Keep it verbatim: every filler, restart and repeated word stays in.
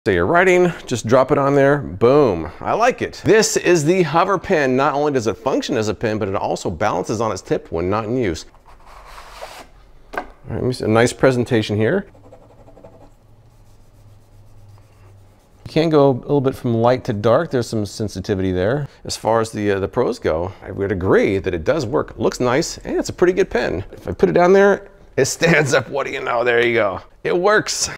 So you're writing, just drop it on there, boom. I like it. This is the Hoverpen. Not only does it function as a pen, but it also balances on its tip when not in use. All right, let me see, a nice presentation here. You can go a little bit from light to dark. There's some sensitivity there. As far as the, uh, the pros go, I would agree that it does work. It looks nice, and it's a pretty good pen. If I put it down there, it stands up. What do you know? There you go. It works.